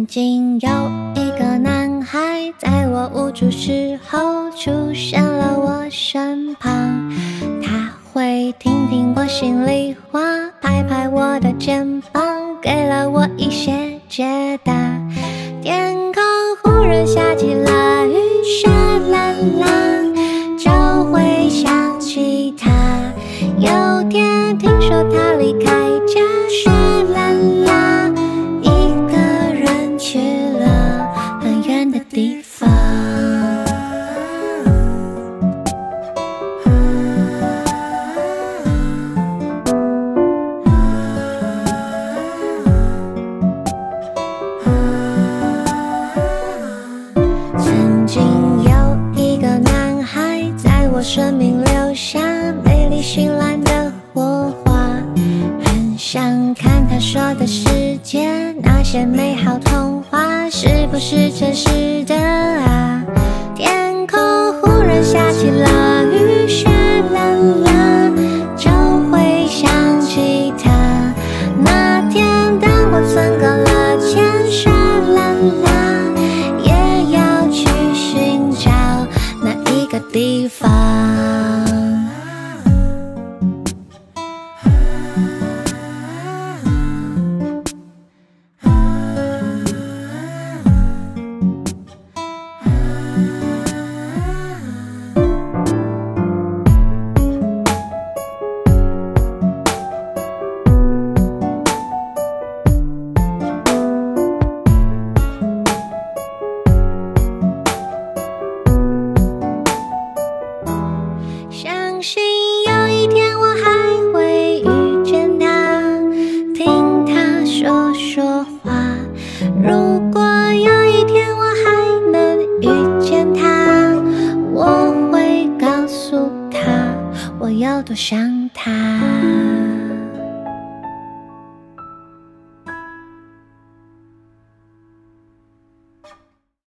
经有一个男孩，在我无助时候出现了我身旁。他会听听我心里话，拍拍我的肩膀，给了我一些解答。天空忽然下起了雨，沙啦啦，就会想起他。有天听说他离开家，沙啦啦，一个人去了很远的地方。曾经有一个男孩，在我生命留下美丽绚烂的火花，很想看他说的世界，那些美好童话是不是真实的啊？天空忽然下起了雨，沙啦啦，就会想起他。那天当我存够了钱，沙啦啦，也要去寻找那一个地方。相信有一天我还会遇见他，听他说说话。如果有一天我还能遇见他，我会告诉他我有多想他。